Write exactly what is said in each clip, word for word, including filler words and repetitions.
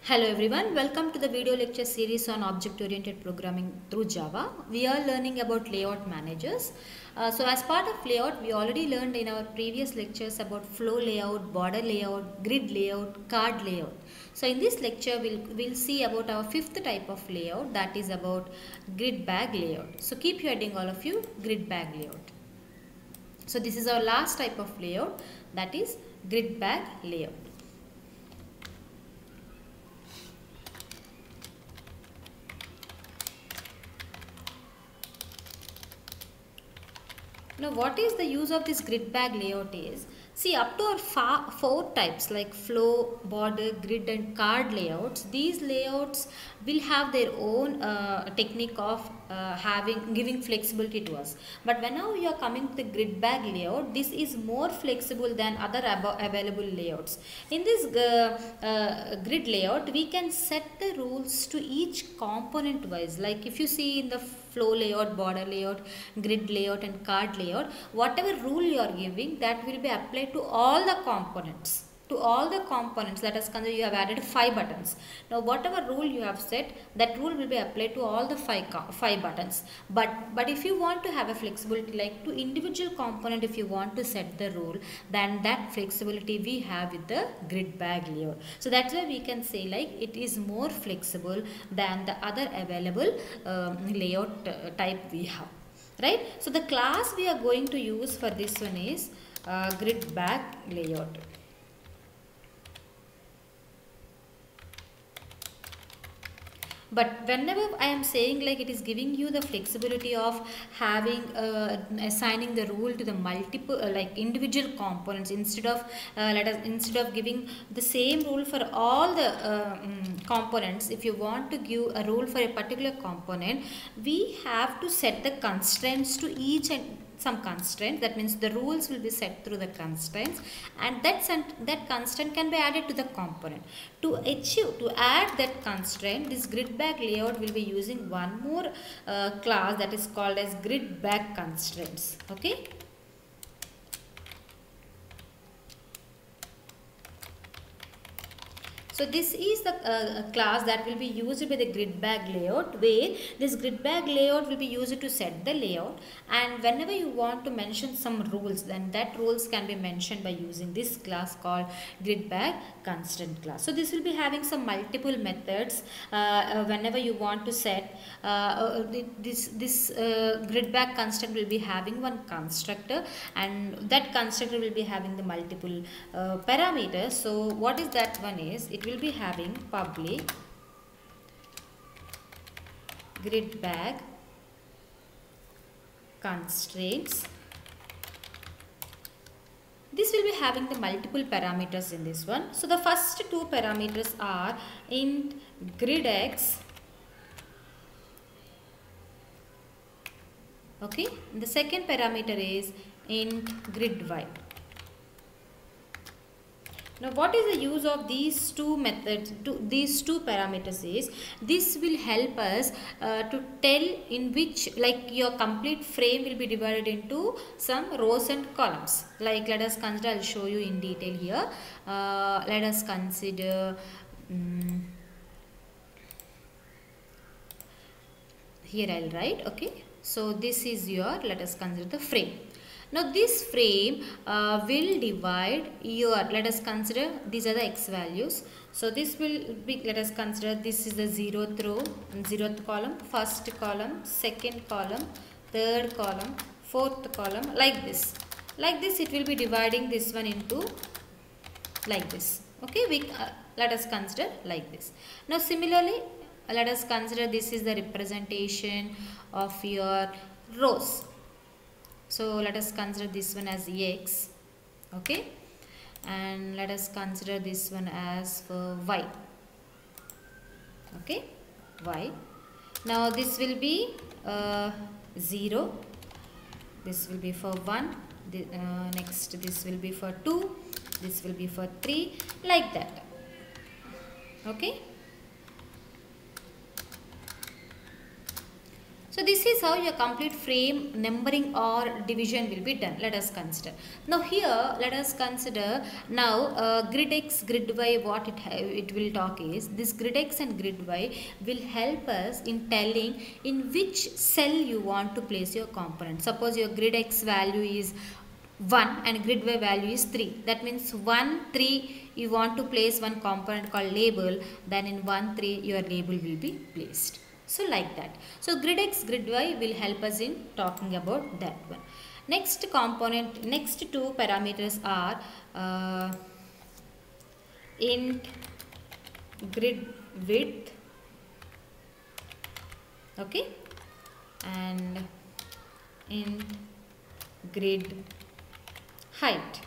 Hello everyone, welcome to the video lecture series on object-oriented programming through Java. We are learning about layout managers. Uh, so as part of layout, we already learned in our previous lectures about flow layout, border layout, grid layout, card layout. So in this lecture, we'll, we'll see about our fifth type of layout, that is about grid bag layout. So keep hearing all of you, grid bag layout. So this is our last type of layout, that is grid bag layout. Now what is the use of this grid bag layout is, see up to our four types like flow, border, grid and card layouts, these layouts will have their own uh, technique of uh, having giving flexibility to us. But whenever you are coming to the grid bag layout, this is more flexible than other available layouts. In this uh, uh, grid layout, we can set the rules to each component wise. Like if you see in the flow layout, border layout, grid layout and card layout, whatever rule you are giving, that will be applied to all the components. To all the components, let us consider you have added five buttons. Now whatever rule you have set, that rule will be applied to all the five, five buttons. But, but if you want to have a flexibility like to individual component, if you want to set the rule, then that flexibility we have with the grid bag layout. So that's why we can say like it is more flexible than the other available um, layout uh, type we have. Right? So the class we are going to use for this one is uh, grid bag layout. But whenever I am saying like it is giving you the flexibility of having uh, assigning the rule to the multiple uh, like individual components instead of uh, let us instead of giving the same rule for all the uh, um, components. If you want to give a rule for a particular component, we have to set the constraints to each and some constraint. That means the rules will be set through the constraints, and that that constraint can be added to the component. To achieve to add that constraint, this grid bag layout will be using one more uh, class that is called as grid bag constraints. Okay. So this is the uh, class that will be used by the grid bag layout, where this grid bag layout will be used to set the layout, and whenever you want to mention some rules, then that rules can be mentioned by using this class called grid bag constraint class. So this will be having some multiple methods uh, uh, whenever you want to set uh, uh, this this uh, grid bag constraint will be having one constructor, and that constructor will be having the multiple uh, parameters. So what is that one is, it will be having public grid bag constraints. This will be having the multiple parameters in this one. So the first two parameters are int grid x, okay, and the second parameter is int grid y. Now what is the use of these two methods, to, these two parameters is, this will help us uh, to tell in which, like your complete frame will be divided into some rows and columns. Like let us consider, I will show you in detail here. Uh, let us consider, um, here I will write, okay. So this is your, let us consider the frame. Now this frame uh, will divide your, let us consider these are the x values. So this will be, let us consider this is the zeroth row, zeroth column, first column, second column, third column, fourth column, like this. Like this it will be dividing this one into like this. Okay, we uh, let us consider like this. Now similarly, let us consider this is the representation of your rows. So let us consider this one as x, okay, and let us consider this one as for y, okay, y. Now this will be uh, zero, this will be for one, the, uh, next this will be for two, this will be for three, like that, okay. So this is how your complete frame numbering or division will be done. Let us consider. Now here let us consider now uh, grid X, grid Y. What it it will talk is this grid X and grid Y will help us in telling in which cell you want to place your component. Suppose your grid X value is one and grid Y value is three. That means one, three you want to place one component called label, then in one, three your label will be placed. So like that. So grid X, grid Y will help us in talking about that one. Next component, next two parameters are uh, int grid width, okay, and int grid height.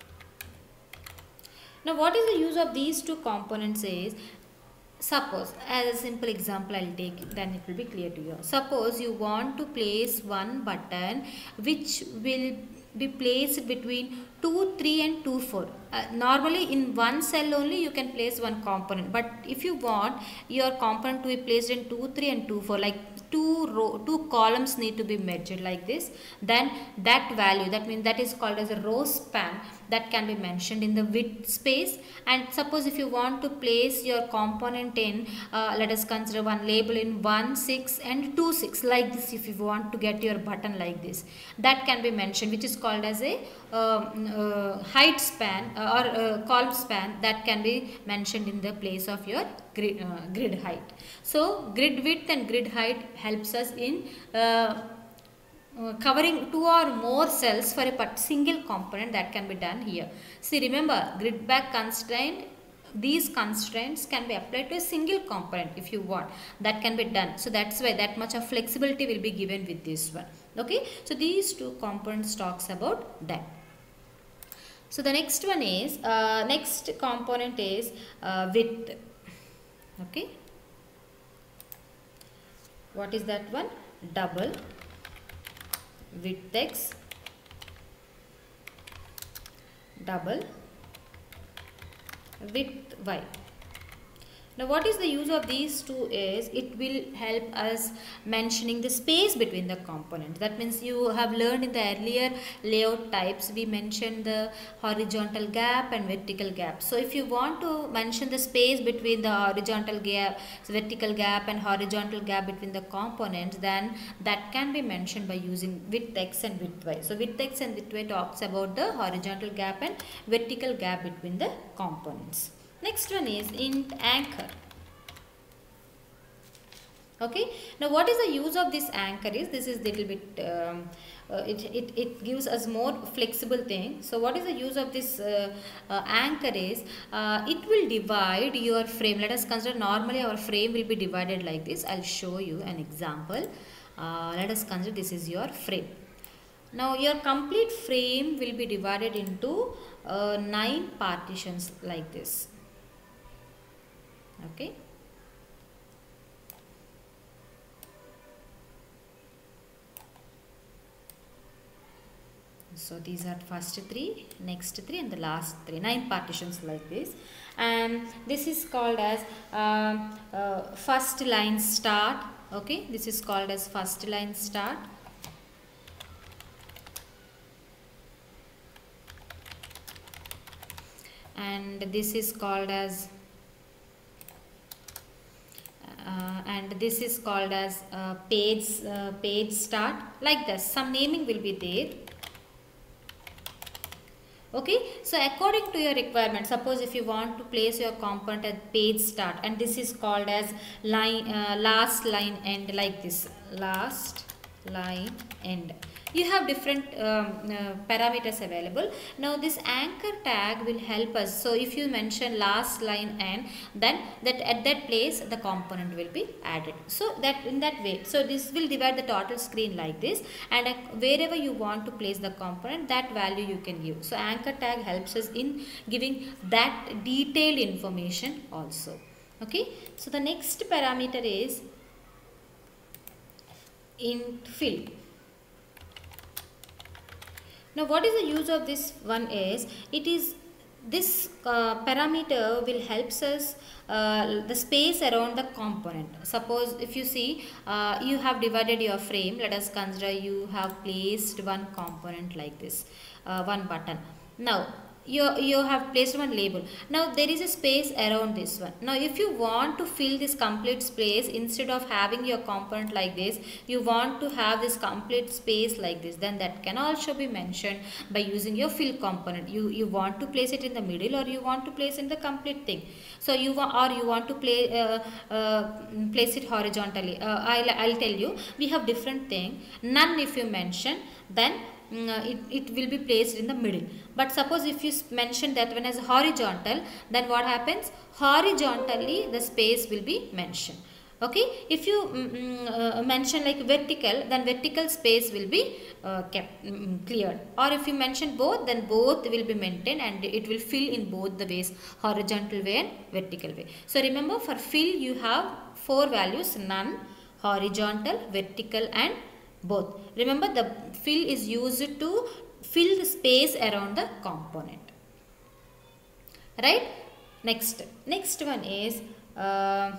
Now what is the use of these two components is, suppose as a simple example I'll take, then it will be clear to you. Suppose you want to place one button which will be placed between two, three and two, four. Uh, normally in one cell only you can place one component, but if you want your component to be placed in two, three and two, four, like two row, two columns need to be measured like this, then that value, that means that is called as a row span, that can be mentioned in the width space. And suppose if you want to place your component in uh, let us consider one label in one, six and two, six, like this, if you want to get your button like this, that can be mentioned, which is called as a um, uh, height span uh, or uh, column span, that can be mentioned in the place of your grid, uh, grid height. So grid width and grid height helps us in uh, Uh, covering two or more cells for a single component, that can be done here. See, remember grid bag constraint, these constraints can be applied to a single component if you want, that can be done. So that's why that much of flexibility will be given with this one. Okay, so these two components talks about that. So the next one is uh, next component is uh, width. Okay, what is that one? Double width X, double width Y. Now what is the use of these two is, it will help us mentioning the space between the components. That means you have learned in the earlier layout types, we mentioned the horizontal gap and vertical gap. So if you want to mention the space between the horizontal gap, vertical gap and horizontal gap between the components, then that can be mentioned by using width X and width Y. So width X and width Y talks about the horizontal gap and vertical gap between the components. Next one is int anchor. Okay, now what is the use of this anchor is, this is little bit um, uh, it, it, it gives us more flexible thing. So what is the use of this uh, uh, anchor is, uh, it will divide your frame. Let us consider normally our frame will be divided like this. I'll show you an example. Uh, let us consider this is your frame. Now your complete frame will be divided into uh, nine partitions like this. Okay, so these are first three, next three and the last three, nine partitions like this. And this is called as uh, uh, first line start. Okay, this is called as first line start. And this is called as Uh, and this is called as uh, page uh, page start, like this. Some naming will be there. Okay, so according to your requirement, suppose if you want to place your component at page start, and this is called as line uh, last line end, like this, last line end. You have different um, uh, parameters available. Now this anchor tag will help us. So if you mention last line end, then that at that place the component will be added. So that in that way, so this will divide the total screen like this, and uh, wherever you want to place the component, that value you can give. So anchor tag helps us in giving that detailed information also. Okay, so the next parameter is int fill. Now what is the use of this one is, it is this uh, parameter will helps us uh, the space around the component. Suppose if you see uh, you have divided your frame, let us consider you have placed one component like this, uh, one button. Now you you have placed one label. Now there is a space around this one. Now if you want to fill this complete space, instead of having your component like this, you want to have this complete space like this, then that can also be mentioned by using your fill component. You you want to place it in the middle, or you want to place in the complete thing. So you want, or you want to play uh, uh, place it horizontally. uh, I'll, I'll tell you, we have different thing. None if you mention, then uh, it, it will be placed in the middle. But suppose if you mention that one as horizontal, then what happens? Horizontally the space will be mentioned. Okay, if you mm, uh, mention like vertical, then vertical space will be uh, kept mm, cleared. Or if you mention both, then both will be maintained and it will fill in both the ways, horizontal way and vertical way. So remember, for fill you have four values: none, horizontal, vertical and both. Remember, the fill is used to fill the space around the component, right? Next, next one is uh,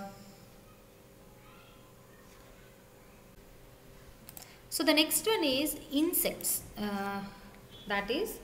so the next one is insects. Uh, that is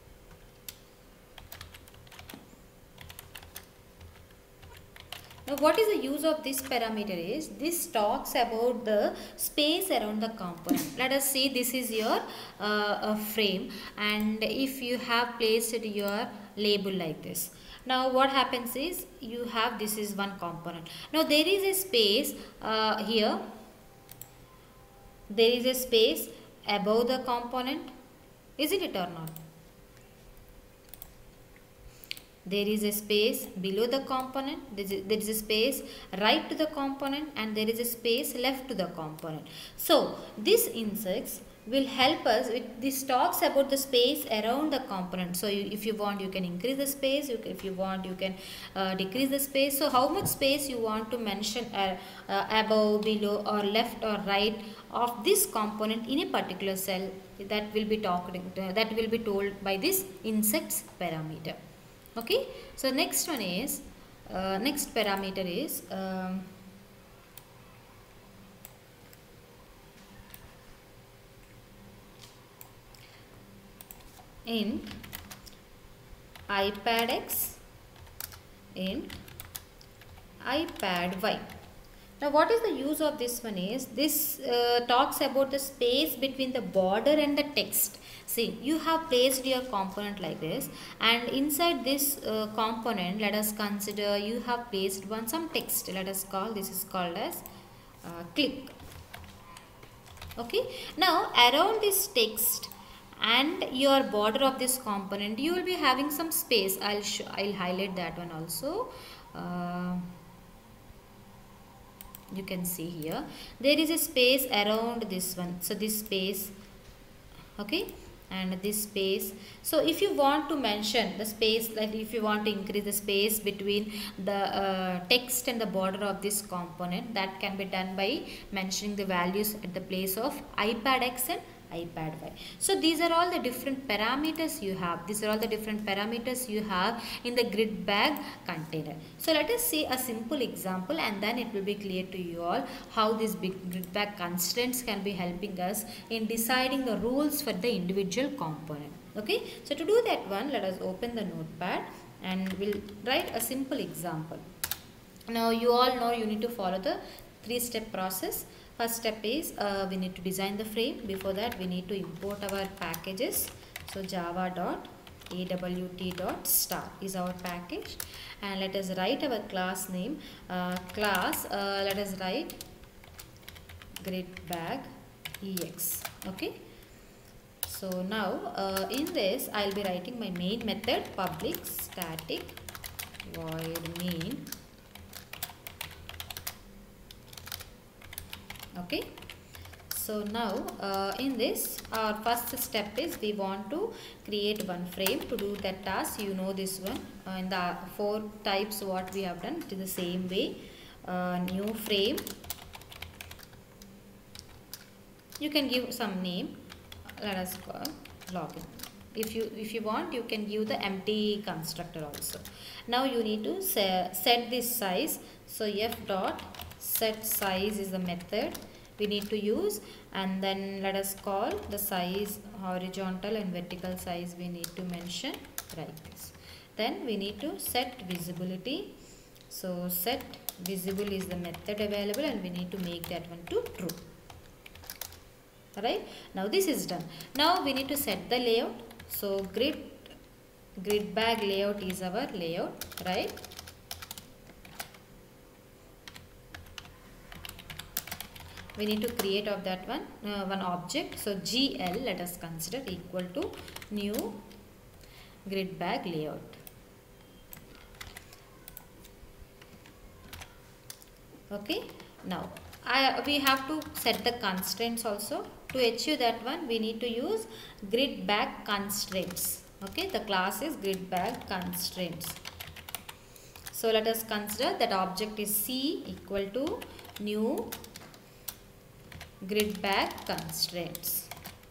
now what is the use of this parameter is, this talks about the space around the component. Let us see, this is your uh, frame, and if you have placed your label like this, now what happens is you have, this is one component. Now there is a space uh, here, there is a space above the component, isn't it or not? There is a space below the component, there is, there is a space right to the component, and there is a space left to the component. So these insects will help us with, this talks about the space around the component. So you, if you want, you can increase the space, you can, if you want, you can uh, decrease the space. So how much space you want to mention uh, uh, above, below or left or right of this component in a particular cell, that will be talked uh, that will be told by this insects parameter. Okay, so next one is uh, next parameter is um, int ipad x, int ipad y. Now what is the use of this one is, this uh, talks about the space between the border and the text. See, you have placed your component like this, and inside this uh, component, let us consider you have placed one some text. Let us call, this is called as uh, click. Okay, now around this text and your border of this component, you will be having some space. I'll show, I'll highlight that one also. Uh, you can see here there is a space around this one, so this space, okay, and this space. So if you want to mention the space, like if you want to increase the space between the uh, text and the border of this component, that can be done by mentioning the values at the place of ipad x and ipad y. So these are all the different parameters you have. These are all the different parameters you have in the grid bag container. So let us see a simple example, and then it will be clear to you all how these big grid bag constraints can be helping us in deciding the rules for the individual component. Okay, so to do that one, let us open the notepad and we'll write a simple example. Now you all know you need to follow the three step process. First step is uh, we need to design the frame. Before that, we need to import our packages. So java dot awt dot star is our package, and let us write our class name. Uh, class uh, let us write grid bag ex. Okay, so now uh, in this I will be writing my main method, public static void main. Okay, so now uh, in this, our first step is we want to create one frame. To do that task, you know this one, uh, in the four types what we have done, it is the same way. Uh, new frame, you can give some name, let us call login. If you if you want, you can give the empty constructor also. Now you need to set, set this size. So f dot set size is the method we need to use, and then let us call the size horizontal and vertical size we need to mention like this. Then we need to set visibility. So set visible is the method available, and we need to make that one to true. Alright, now this is done. Now we need to set the layout. So grid grid bag layout is our layout, right? We need to create of that one uh, one object. So G L, let us consider, equal to new grid bag layout. Okay, now I, we have to set the constraints also. To achieve that one, we need to use grid bag constraints. Okay, the class is grid bag constraints. So let us consider that object is C equal to new grid bag constraints.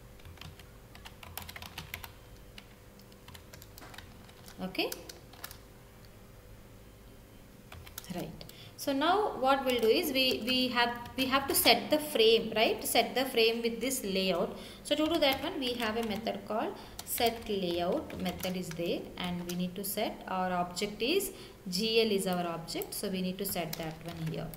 Okay, right. So now what we'll do is we, we have we have to set the frame, right? Set the frame with this layout. So to do that one, we have a method called set layout method is there, and we need to set our object is G L is our object. So we need to set that one here.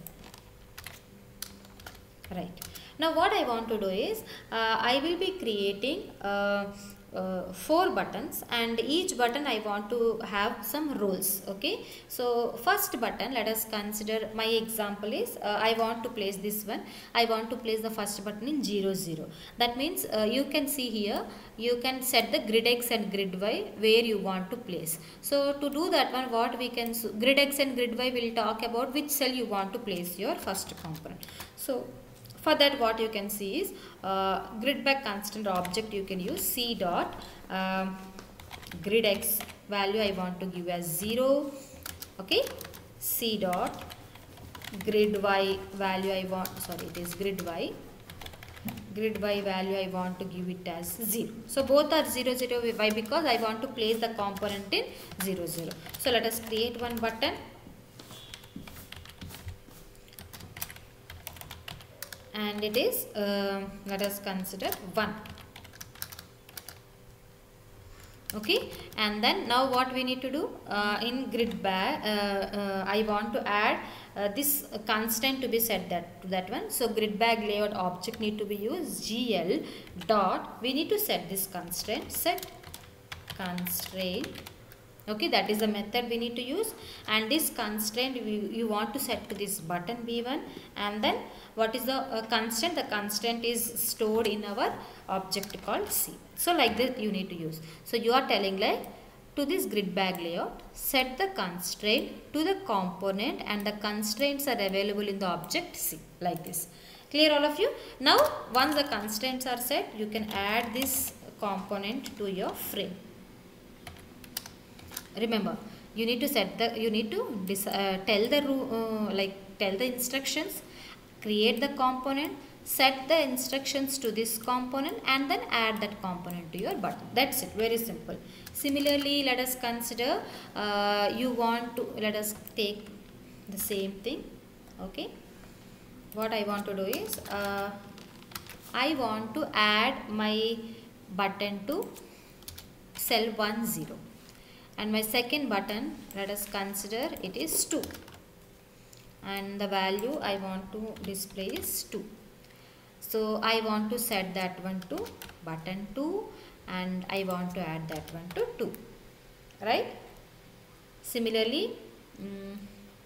Right. Now what I want to do is uh, I will be creating uh, uh, four buttons, and each button I want to have some rules. Okay, so first button, let us consider, my example is uh, I want to place this one. I want to place the first button in zero zero. That means uh, you can see here, you can set the grid X and grid Y where you want to place. So to do that one, what we can, grid X and grid Y will talk about which cell you want to place your first component. So for that, what you can see is uh, grid bag constant object you can use C dot um, grid X value I want to give as zero. Okay, C dot grid Y value I want, sorry it is grid Y, grid Y value I want to give it as zero. So both are zero zero. Why? Because I want to place the component in zero zero. So let us create one button. And it is, uh, let us consider one. Okay, and then now what we need to do uh, in grid bag, uh, uh, I want to add uh, this constant to be set that to that one. So grid bag layout object need to be used G L dot, we need to set this constraint, set constraint. Okay, that is the method we need to use, and this constraint we, you want to set to this button B one, and then what is the uh, constraint? The constraint is stored in our object called C. So like this you need to use. So you are telling like to this grid bag layout, set the constraint to the component, and the constraints are available in the object C, like this. Clear all of you? Now once the constraints are set, you can add this component to your frame. Remember, you need to set the, you need to uh, tell the uh, like tell the instructions, create the component, set the instructions to this component, and then add that component to your button. That's it, very simple. Similarly, let us consider uh, you want to, let us take the same thing. Okay, what I want to do is uh, I want to add my button to cell one zero. And my second button, let us consider it is two, and the value I want to display is two. So I want to set that one to button two, and I want to add that one to two, right? Similarly, um,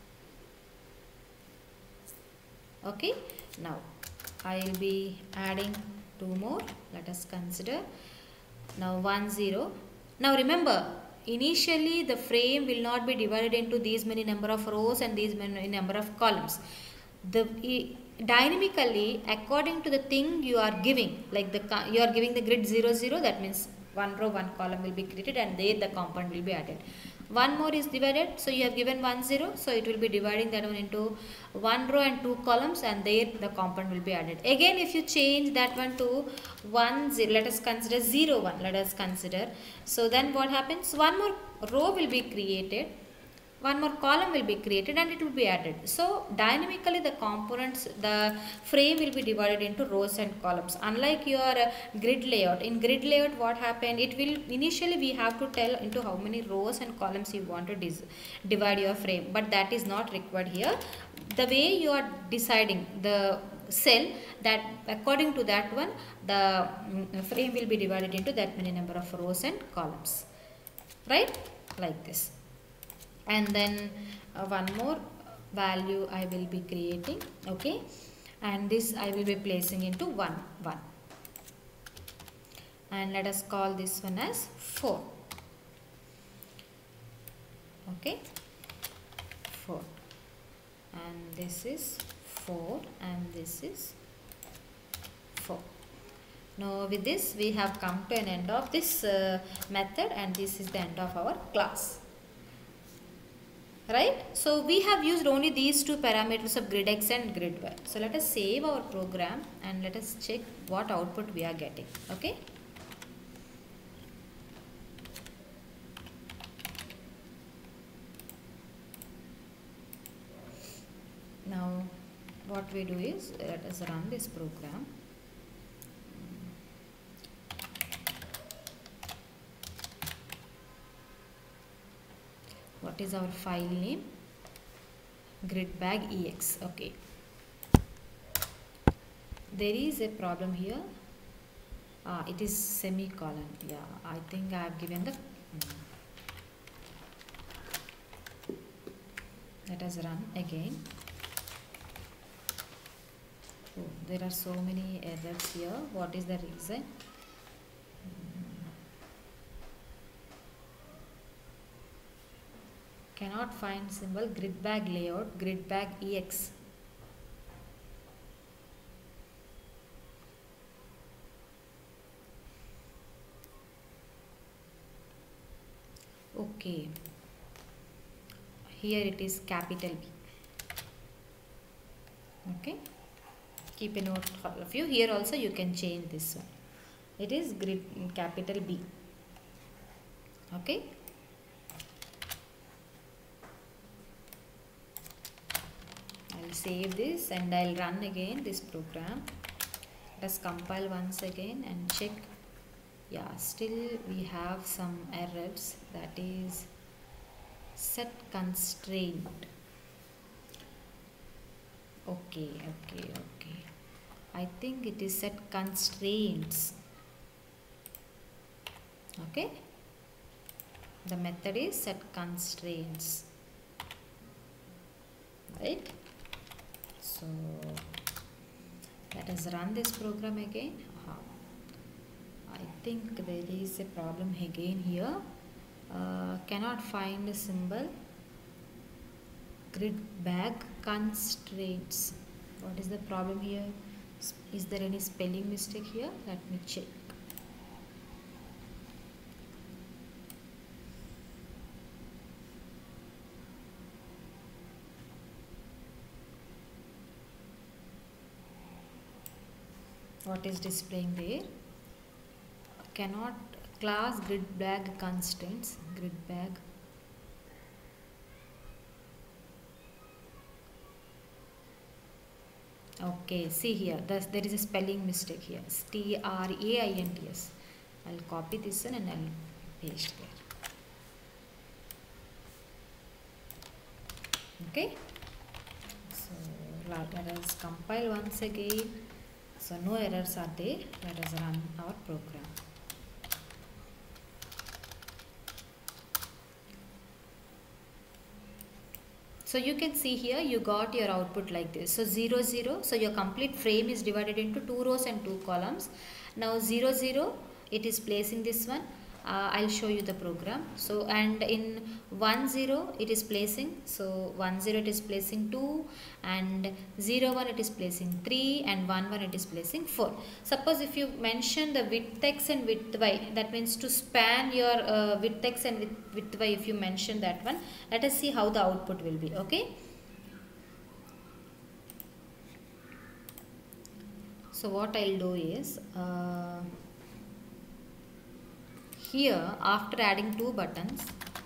okay, now I will be adding two more. Let us consider now one zero. Now remember, initially the frame will not be divided into these many number of rows and these many number of columns. The e, dynamically according to the thing you are giving, like the you are giving the grid zero zero, that means one row one column will be created, and there the component will be added. one more is divided, so you have given one zero, so it will be dividing that one into one row and two columns, and there the component will be added. Again, if you change that one to one zero, let us consider zero one, let us consider. So then what happens? One more row will be created, one more column will be created, and it will be added. So dynamically the components, the frame will be divided into rows and columns. Unlike your uh, grid layout, in grid layout what happened, it will initially we have to tell into how many rows and columns you want to divide your frame, but that is not required here. The way you are deciding the cell, that according to that one the um, frame will be divided into that many number of rows and columns, right, like this. And then uh, one more value I will be creating, okay, and this I will be placing into one one, and let us call this one as four, okay, four, and this is four, and this is four. Now with this we have come to an end of this uh, method, and this is the end of our class. Right? So we have used only these two parameters of grid X and grid Y. So let us save our program and let us check what output we are getting. Okay? Now what we do is, let us run this program. What is our file name? Gridbag ex. Okay. There is a problem here. Ah, it is semicolon. Yeah, I think I have given the. Hmm. Let us run again. Oh, there are so many errors here. What is the reason? Cannot find symbol gridbag layout, gridbag ex. Okay, here it is capital B. Okay, keep a note all of you. Here also you can change this one. It is grid capital B. Okay. I'll save this and I'll run again this program. Let us compile once again and check. Yeah, still we have some errors. That is set constraint. Okay, okay, okay. I think it is set constraints. Okay. The method is set constraints. Right. So let us run this program again. Aha. I think there is a problem again here. Uh, cannot find a symbol. Grid bag constraints. What is the problem here? Is there any spelling mistake here? Let me check. What is displaying there? Cannot class grid bag constraints. Grid bag. Okay, see here. Thus, there is a spelling mistake here. T R A I N T S. I'll copy this one and I'll paste there. Okay. So let us compile once again. So no errors are there. Let us run our program. So you can see here you got your output like this. So zero zero. So your complete frame is divided into two rows and two columns. Now zero zero, it is placing this one, uh, I'll show you the program. So and in one zero it is placing, so one zero it is placing two, and zero one it is placing three, and one one it is placing four. Suppose if you mention the width x and width y, that means to span your uh, width x and width, width y, if you mention that one, let us see how the output will be. Okay, so what I'll do is uh, here after adding two buttons,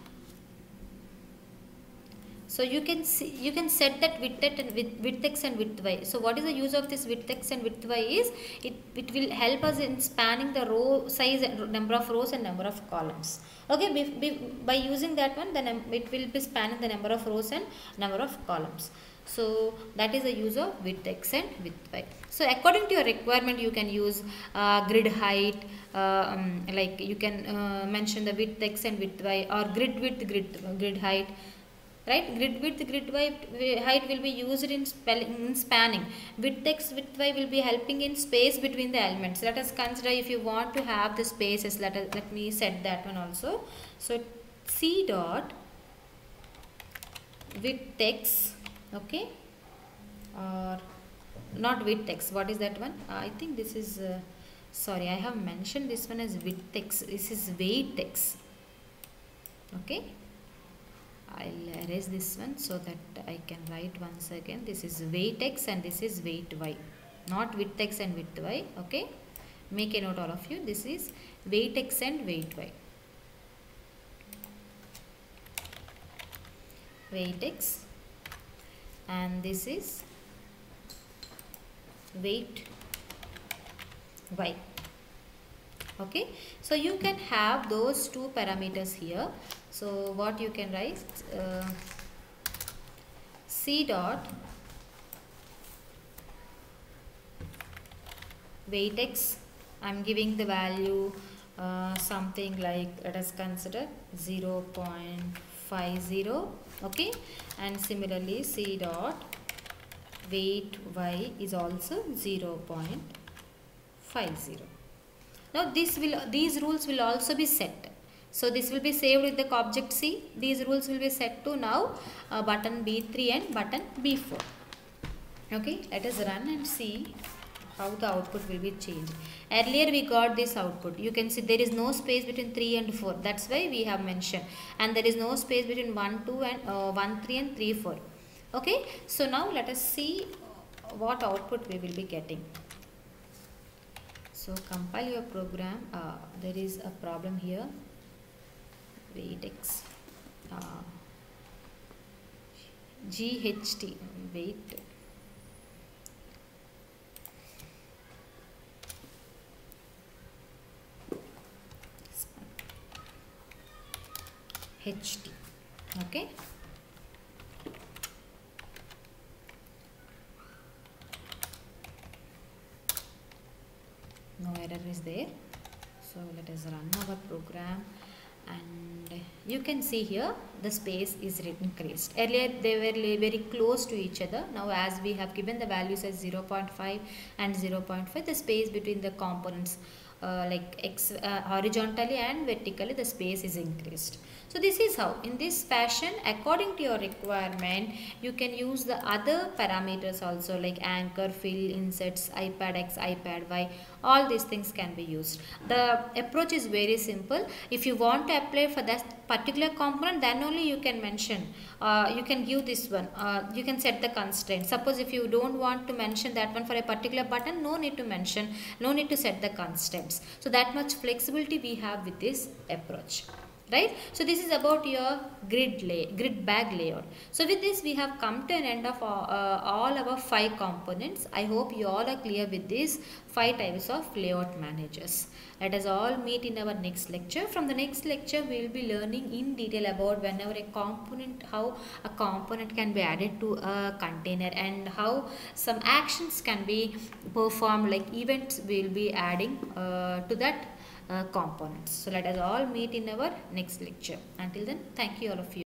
so you can see, you can set that width and width, width x and width y. So what is the use of this width x and width y is it, it will help us in spanning the row size and number of rows and number of columns. Okay, be, be, by using that one, then it will be spanning the number of rows and number of columns. So that is the use of width x and width y. So according to your requirement, you can use uh, grid height, uh, um, like you can uh, mention the width x and width y, or grid width, grid grid height. Right, grid width, grid y height will be used in, spelling, in spanning. Width x, width y will be helping in space between the elements. Let us consider if you want to have the spaces. Let us, let me set that one also. So c dot width x, okay, or not width x. What is that one? Uh, I think this is. Uh, sorry, I have mentioned this one as width x. This is weight x. Okay. I'll erase this one so that I can write once again. This is weight x and this is weight y, not width x and width y. Okay, make a note all of you. This is weight x and weight y. Weight x and this is weight y. Okay, so you can have those two parameters here. So what you can write, uh, c dot weight x, I am giving the value uh, something like, let us consider zero point five zero. Okay, and similarly c dot weight y is also zero point five zero. Now this will, these rules will also be set. So this will be saved with the object C. These rules will be set to now uh, button B three and button B four. Okay, let us run and see how the output will be changed. Earlier we got this output. You can see there is no space between three and four. That's why we have mentioned. And there is no space between one, two and uh, one, three and three, four. Okay, so now let us see what output we will be getting. So compile your program. Uh, there is a problem here. Weight x, uh, G H T, weight, H T, okay. No error is there. So let us run our program. And you can see here the space is increased. Earlier they were very close to each other. Now as we have given the values as zero point five and zero point five, the space between the components uh, like x uh, horizontally and vertically, the space is increased. So this is how, in this fashion, according to your requirement, you can use the other parameters also, like anchor, fill, insets, ipad x, ipad y. All these things can be used. The approach is very simple. If you want to apply for that particular component, then only you can mention. Uh, you can give this one. Uh, you can set the constraint. Suppose if you don't want to mention that one for a particular button, no need to mention. No need to set the constraints. So that much flexibility we have with this approach. Right? So this is about your grid lay, grid bag layout. So with this we have come to an end of all, uh, all our five components. I hope you all are clear with these five types of layout managers. Let us all meet in our next lecture. From the next lecture we will be learning in detail about whenever a component, how a component can be added to a container and how some actions can be performed, like events we will be adding uh, to that Uh, components. So let us all meet in our next lecture. Until then, thank you all of you.